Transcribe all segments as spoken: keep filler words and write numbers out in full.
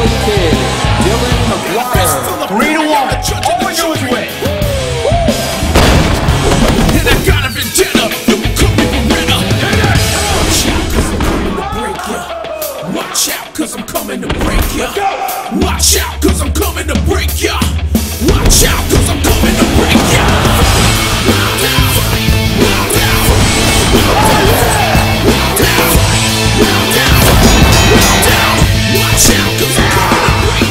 Philly kid, Dillon McCabe. Three to one. All we do is win. And I got a vendetta. You can cook me for dinner. Watch out, cause I'm coming to break ya. Watch out, cause I'm coming to break ya. Watch out, cause I'm coming to break ya. Watch out, cause I'm coming to break ya. Watch out, cause I'm coming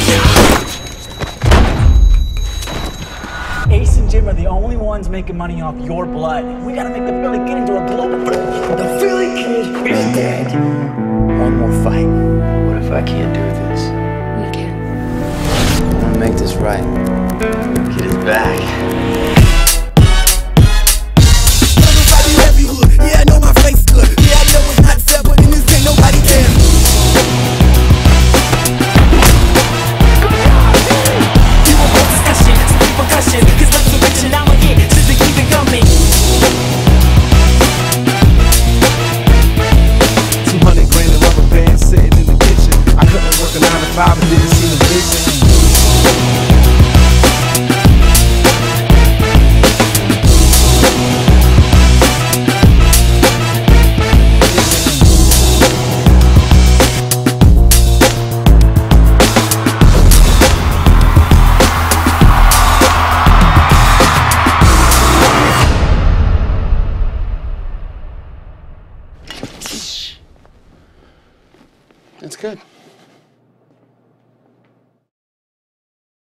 to break ya. Ace and Jim are the only ones making money off your blood. We gotta make the Philly kid into a global. The Philly kid is dead. One more fight. What if I can't do this? We can. I want to make this right.